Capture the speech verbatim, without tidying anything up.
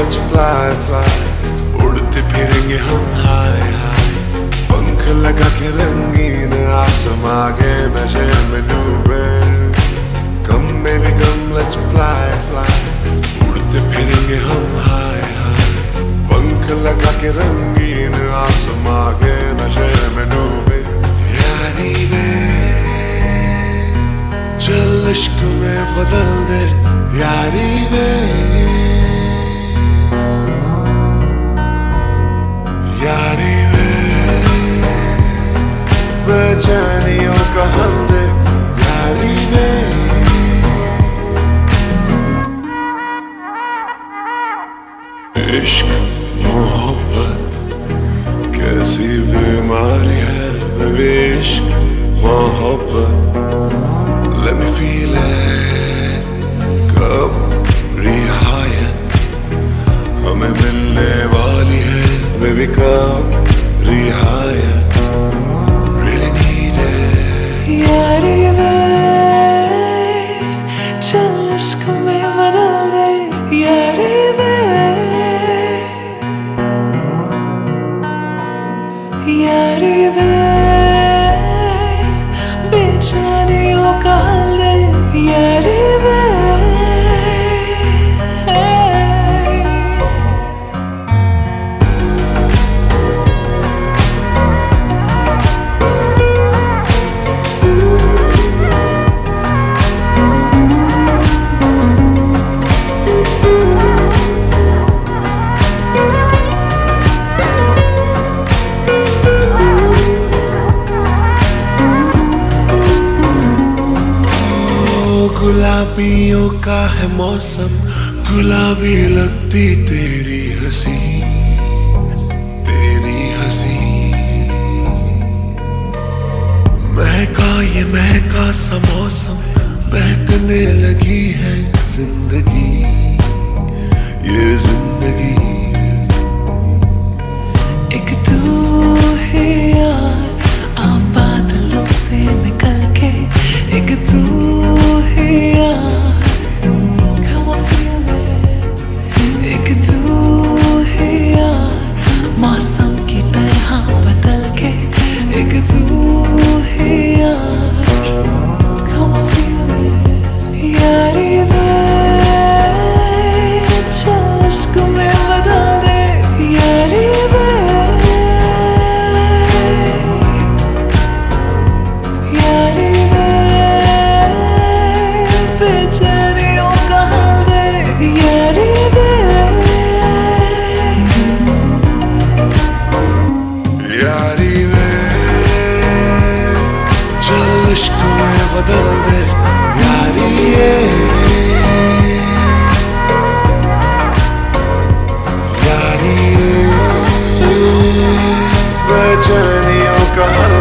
let's fly fly, उड़ते फिरेंगे हम हाय हाय, पंख लगा के रंगीन आसमां के नशे में डूबे, कम में भी कम let's fly fly, उड़ते फिरेंगे हम हाय हाय, पंख लगा के रंगीन आसमां के नशे में डूबे। यारी वे चल इश्क में बदल दे, यारी वे यारी वे बेचैनियों का हल दे, यारी वे। इश्क मोहब्बत कैसी बीमारी है बेबी, इश्क मोहब्बत let me feel it, कब रिहायत हमें मिलने वाली है बेबी, कब रिहायत really need it। यारी वे चल इश्क में बदल दे, यारी वे यारी वे बेचैनियों का हल दे, यारी वे। गुलाबियों का है मौसम, गुलाबी लगती तेरी हंसी, तेरी हंसी। महका ये महका सा मौसम, महकने लगी है जिंदगी, ये जिंदगी। एक तू है यार आ बादलों से निकल के, एक तू है यार come on feel it, एक तू है यार मौसम की तरह बदल के, एक तू है यार come on feel it। यारी वे चल इश्क में बदल दे, यारी वे यारी वे बेचैनियों का हल दे, यारी वे यारी वे चल इश्क में बदल दे, यारी ये यारी ये बेचैनियों का हल